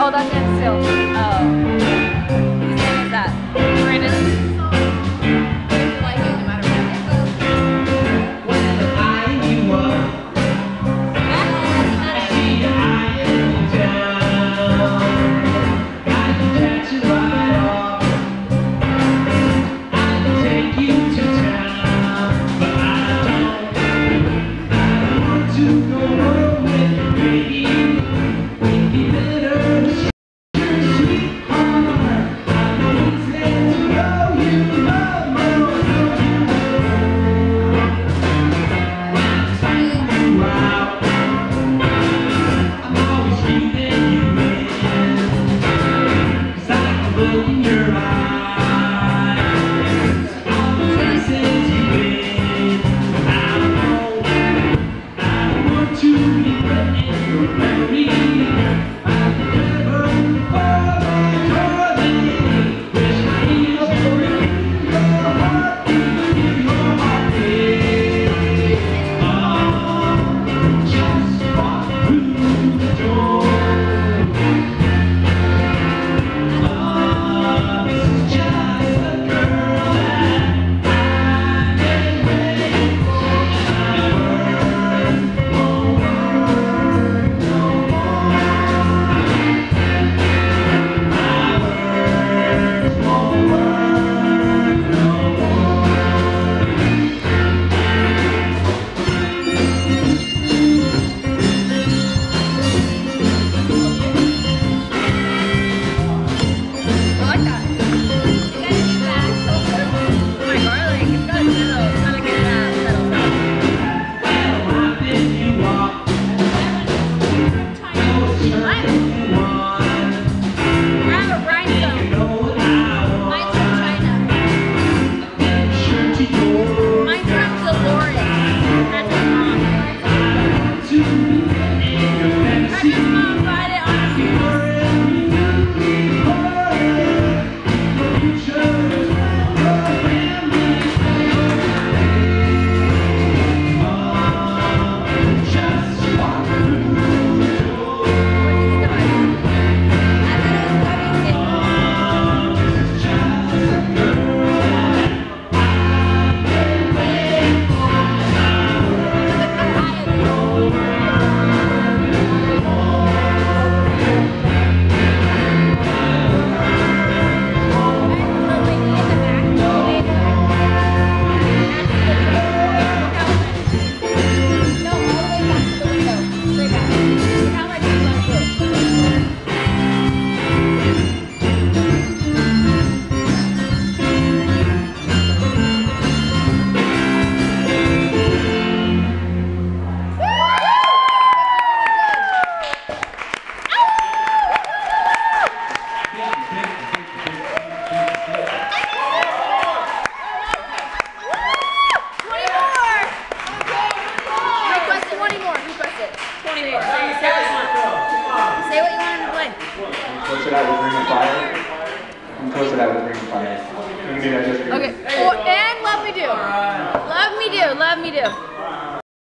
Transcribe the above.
hold that stand still. Oh. Whose name is that? Brandon? Close it out with Ring of Fire. And close it out with Ring of Fire. You can do that just for Okay. Oh, and love me do. Love me do. Love me do.